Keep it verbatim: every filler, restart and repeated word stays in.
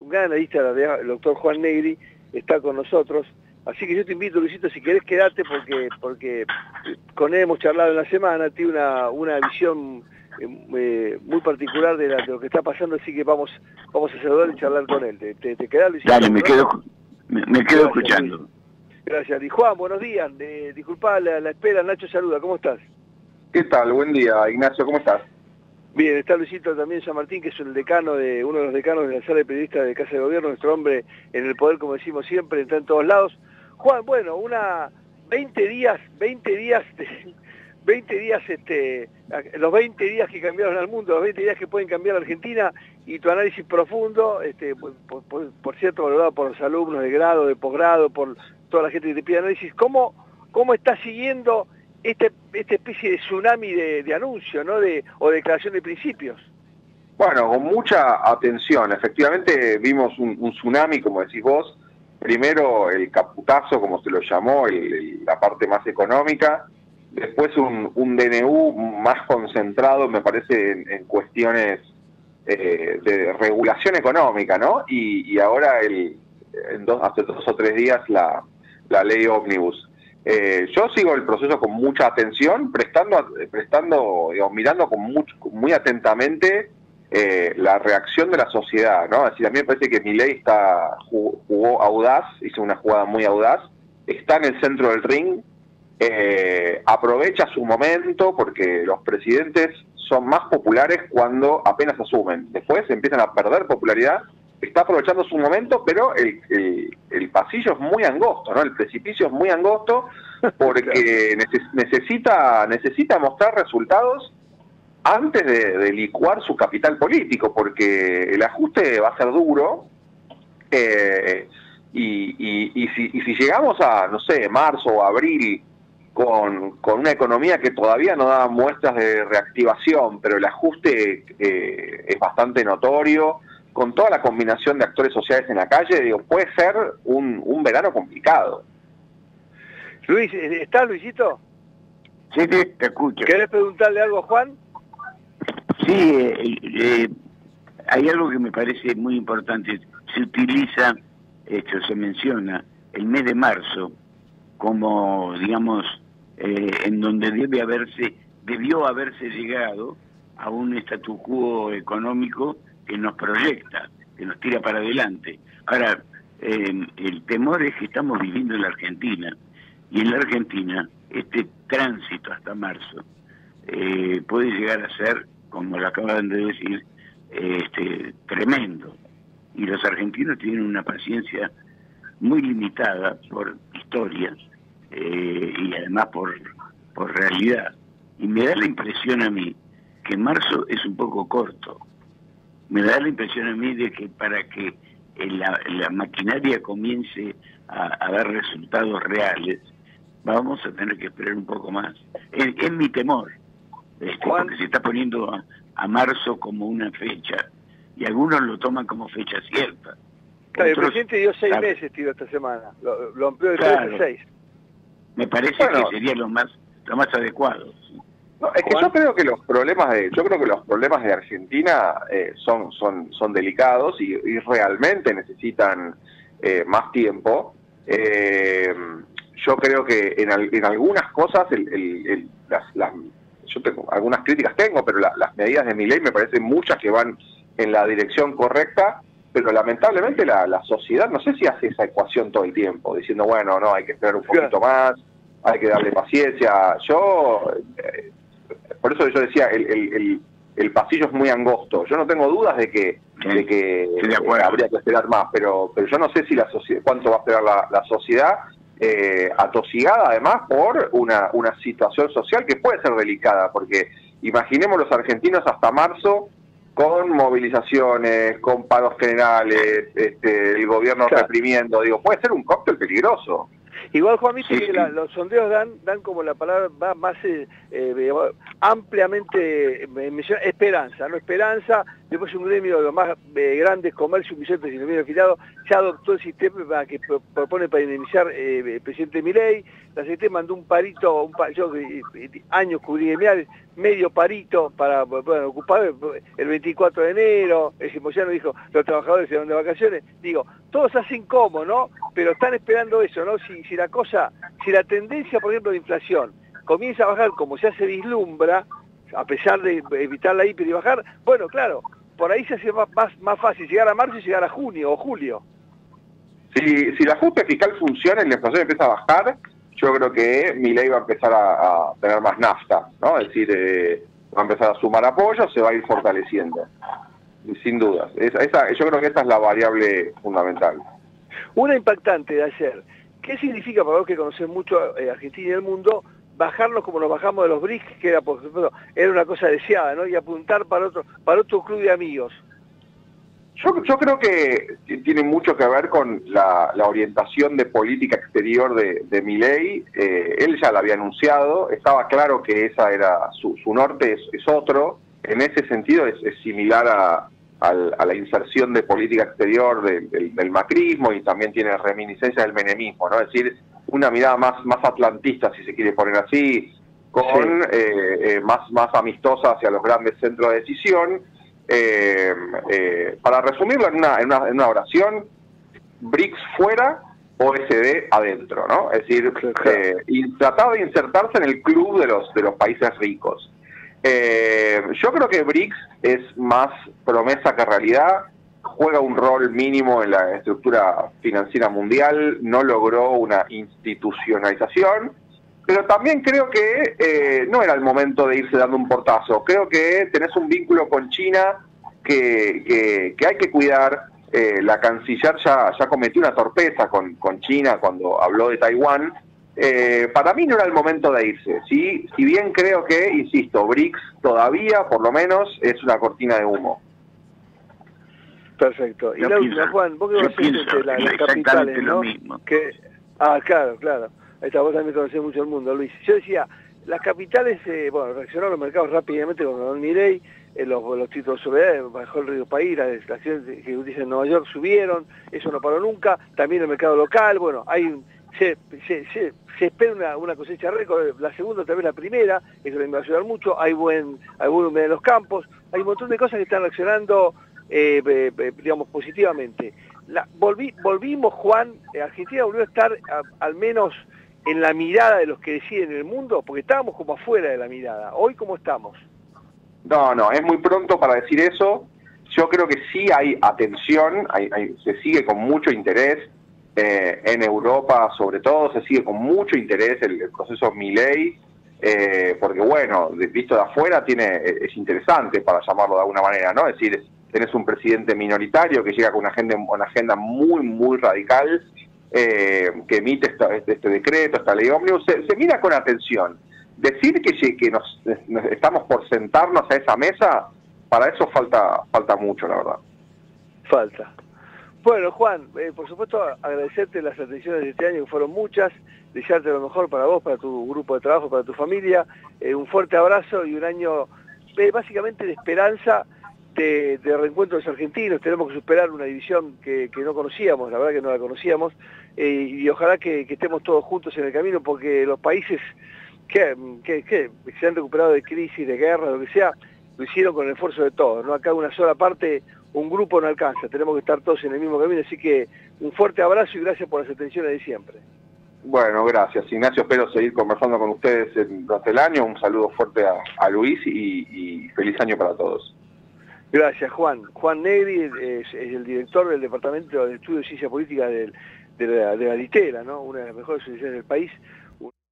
un gran analista, el doctor Juan Negri, está con nosotros. Así que yo te invito, Luisito, si querés quedarte, porque porque con él hemos charlado en la semana, tiene una, una visión eh, muy particular de, la, de lo que está pasando, así que vamos vamos a saludar y charlar con él. ¿Te, te, te quedás, Luisito? Dale, me quedo, me, me quedo Gracias, escuchando. Luis. Gracias. Y Juan, buenos días. Eh, disculpa la, la espera, Nacho saluda, ¿cómo estás? ¿Qué tal? Buen día, Ignacio, ¿cómo estás? Bien, está Luisito también San Martín, que es el decano de uno de los decanos de la sala de periodistas de Casa de Gobierno, nuestro hombre en el poder, como decimos siempre, está en todos lados. Juan, bueno, una veinte días, veinte días, veinte días, este, los veinte días que cambiaron al mundo, los veinte días que pueden cambiar a Argentina, y tu análisis profundo, este, por, por, por cierto, valorado por los alumnos de grado, de posgrado, por toda la gente que te pide análisis. ¿Cómo, cómo estás siguiendo Este, esta especie de tsunami de, de anuncio, ¿no? De, o declaración de principios? Bueno, con mucha atención. Efectivamente vimos un, un tsunami, como decís vos. Primero el caputazo, como se lo llamó, el, el, la parte más económica. Después un, un D N U más concentrado, me parece, en, en cuestiones eh, de regulación económica, ¿no? Y, y ahora, el, en dos, hace dos o tres días, la, la ley ómnibus. Eh, yo sigo el proceso con mucha atención, prestando, prestando, digamos, mirando con mucho, muy atentamente eh, la reacción de la sociedad, ¿no? Es decir, a mí me parece que Milei está jugó, jugó audaz, hizo una jugada muy audaz, está en el centro del ring, eh, aprovecha su momento, porque los presidentes son más populares cuando apenas asumen, después empiezan a perder popularidad. Está aprovechando su momento, pero el, el, el pasillo es muy angosto, ¿no? El precipicio es muy angosto porque neces, necesita necesita mostrar resultados antes de, de licuar su capital político, porque el ajuste va a ser duro eh, y, y, y, si, y si llegamos a, no sé, marzo o abril con, con una economía que todavía no da muestras de reactivación, pero el ajuste eh, es bastante notorio, con toda la combinación de actores sociales en la calle, digo, puede ser un, un verano complicado. Luis, ¿está Luisito? Sí, sí, te escucho. ¿Querés preguntarle algo a Juan? Sí, eh, eh, hay algo que me parece muy importante. Se utiliza, esto se menciona, el mes de marzo como, digamos, eh, en donde debe haberse, debió haberse llegado a un statu quo económico que nos proyecta, que nos tira para adelante. Ahora, eh, el temor es que estamos viviendo en la Argentina, y en la Argentina este tránsito hasta marzo eh, puede llegar a ser, como lo acaban de decir, eh, este, tremendo. Y los argentinos tienen una paciencia muy limitada por historia eh, y además por, por realidad. Y me da la impresión a mí que marzo es un poco corto. Me da la impresión a mí de que para que la, la maquinaria comience a, a dar resultados reales, vamos a tener que esperar un poco más. Es, es mi temor, este, porque se está poniendo a, a marzo como una fecha, y algunos lo toman como fecha cierta. Claro, el presidente dio seis claro, meses, tío, esta semana. Lo, lo amplió de tres a seis. Me parece bueno, que sería lo más, lo más adecuado. No, es que Juan. yo creo que los problemas de yo creo que los problemas de Argentina eh, son son son delicados y, y realmente necesitan eh, más tiempo. Eh, yo creo que en, en algunas cosas el, el, el, las, las yo tengo algunas críticas tengo, pero la, las medidas de Milei me parecen muchas que van en la dirección correcta, pero lamentablemente la, la sociedad no sé si hace esa ecuación todo el tiempo, diciendo bueno, no, hay que esperar un poquito más, hay que darle paciencia. Yo eh, por eso yo decía, el, el, el, el pasillo es muy angosto. Yo no tengo dudas de que, sí, de que sí, de eh, habría que esperar más, pero pero yo no sé si la sociedad, cuánto va a esperar la, la sociedad, eh, atosigada además por una, una situación social que puede ser delicada, porque imaginemos los argentinos hasta marzo con movilizaciones, con paros generales, este, el gobierno claro. reprimiendo, digo, puede ser un cóctel peligroso. Igual, Juan, viste Sí, que sí. la, los sondeos dan dan como la palabra va más eh, eh, ampliamente, me menciona esperanza, ¿no? Esperanza, después un gremio de los más eh, grandes, comercio, un millón de trescientos mil afiliados, ya adoptó el sistema para que pro, propone para indemnizar eh, el presidente Milei. La C T mandó un parito, un pa, yo eh, años cubrí gremiales, medio parito para bueno, ocupar el veinticuatro de enero, el Moyano dijo, los trabajadores se van de vacaciones. Digo, todos hacen como, ¿no? Pero están esperando eso, ¿no? Si, si la cosa, si la tendencia, por ejemplo, de inflación comienza a bajar como ya se vislumbra, a pesar de evitar la hiper y bajar, bueno, claro, por ahí se hace más, más, más fácil llegar a marzo y llegar a junio o julio. Si, si el ajuste fiscal funciona y la inflación empieza a bajar, yo creo que Milei va a empezar a, a tener más nafta, ¿no? Es decir, eh, va a empezar a sumar apoyo, se va a ir fortaleciendo, sin dudas. Esa, esa, yo creo que esta es la variable fundamental. Una impactante de ayer. ¿Qué significa para vos que conocés mucho eh, Argentina y el mundo, bajarnos como nos bajamos de los B R I C S, que era, por ejemplo, era una cosa deseada, ¿no? Y apuntar para otro, para otro club de amigos? Yo, yo creo que tiene mucho que ver con la, la orientación de política exterior de, de Milei. Eh, él ya la había anunciado, estaba claro que esa era su, su norte, es, es otro. En ese sentido es, es similar a, a, a la inserción de política exterior de, del, del macrismo, y también tiene reminiscencia del menemismo, ¿no? Es decir, una mirada más, más atlantista, si se quiere poner así, con Sí. eh, eh, más, más amistosa hacia los grandes centros de decisión. Eh, eh, para resumirlo en una, en, una, en una oración, B R I C S fuera, O E C D adentro, ¿no? Es decir, eh, y tratar de insertarse en el club de los, de los países ricos. Eh, yo creo que B R I C S es más promesa que realidad, juega un rol mínimo en la estructura financiera mundial, no logró una institucionalización, pero también creo que eh, no era el momento de irse dando un portazo. Creo que tenés un vínculo con China que, que, que hay que cuidar. Eh, la canciller ya, ya cometió una torpeza con, con China cuando habló de Taiwán. Eh, para mí no era el momento de irse. ¿Sí? Si bien creo que, insisto, B R I C S todavía, por lo menos, es una cortina de humo. Perfecto. Y Yo la pienso- última, Juan, vos que yo conocés pienso este, la- las exactamente capitales, lo ¿no? mismo. Que, ah, claro, claro. Ahí está, vos también conocés mucho el mundo, Luis. Yo decía, las capitales, eh, bueno, reaccionaron los mercados rápidamente con Don Milei, eh, los, los títulos sobre bajó el Río País, las acciones que utilizan en Nueva York subieron, eso no paró nunca, también el mercado local, bueno, hay un, se, se, se, se espera una, una cosecha récord, la segunda tal vez la primera, eso le va a ayudar mucho, hay buen, hay buen humedad en los campos, hay un montón de cosas que están reaccionando eh, eh, eh, digamos, positivamente. La, volví, volvimos, Juan, eh, Argentina volvió a estar a, al menos en la mirada de los que deciden en el mundo, porque estábamos como afuera de la mirada. Hoy, ¿cómo estamos? No, no, es muy pronto para decir eso. Yo creo que sí hay atención, hay, hay, se sigue con mucho interés, eh, en Europa sobre todo, se sigue con mucho interés el, el proceso Milei, eh, porque bueno, de, visto de afuera tiene, es interesante para llamarlo de alguna manera, ¿no? Es decir, tenés un presidente minoritario que llega con una agenda, una agenda muy, muy radical, eh, que emite esta, este, este decreto, esta ley ómnibus, se, se mira con atención. Decir que, que nos, nos estamos por sentarnos a esa mesa, para eso falta, falta mucho, la verdad. Falta. Bueno, Juan, eh, por supuesto agradecerte las atenciones de este año, que fueron muchas, desearte lo mejor para vos, para tu grupo de trabajo, para tu familia, eh, un fuerte abrazo y un año eh, básicamente de esperanza, de, de reencuentro de los argentinos. Tenemos que superar una división que, que no conocíamos, la verdad que no la conocíamos, eh, y ojalá que, que estemos todos juntos en el camino, porque los países que, que, que se han recuperado de crisis, de guerra, lo que sea, lo hicieron con el esfuerzo de todos, ¿no? Acá una sola parte, un grupo no alcanza, tenemos que estar todos en el mismo camino, así que un fuerte abrazo y gracias por las atenciones de siempre. Bueno, gracias, Ignacio. Espero seguir conversando con ustedes durante el año. Un saludo fuerte a, a Luis y, y feliz año para todos. Gracias, Juan. Juan Negri es, es el director del Departamento de Estudios de Ciencia Política del, de, la, de la Litera, ¿no? Una de las mejores universidades del país.